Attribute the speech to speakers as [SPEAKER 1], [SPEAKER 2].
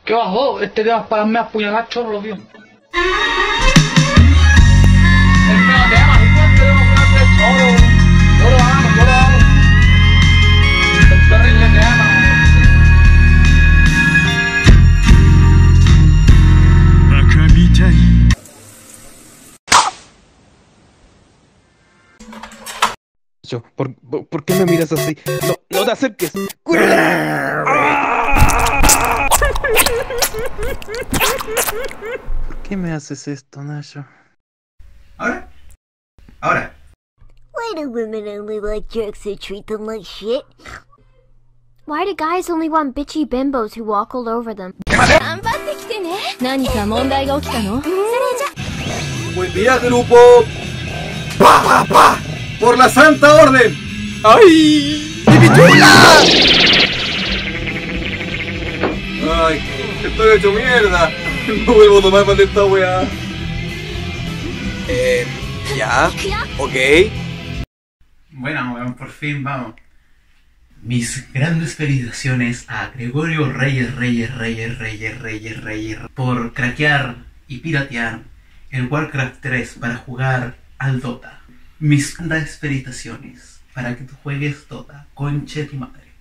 [SPEAKER 1] ¿Qué bajó? Este te vas para darme a apuñalar chorro, tío. El mío te ama, igual te debo apuñalar chorro. Yo lo amo, yo lo amo. El terrible te ama.
[SPEAKER 2] ¿Por qué me miras así? No, no te acerques. ¿Por qué me haces esto, Nacho?
[SPEAKER 3] ¿Ahora? Ahora.
[SPEAKER 4] Why do women only like jerks who treat them like shit?
[SPEAKER 5] Why do guys only want bitchy bimbos who walk all over them?
[SPEAKER 3] Buen día, grupo. ¡Pa, pa, pa! ¡Por la santa orden!
[SPEAKER 2] ¡Ay! ¡Mi pichula!
[SPEAKER 3] ¡Ay! Estoy hecho mierda. No vuelvo a tomar más de esta weá. Ya. Ok. Bueno, weón, por fin vamos. Mis grandes felicitaciones a Gregorio Reyes por craquear y piratear el Warcraft 3 para jugar al Dota. Mis grandes felicitaciones para que tú juegues Dota, conche tu madre.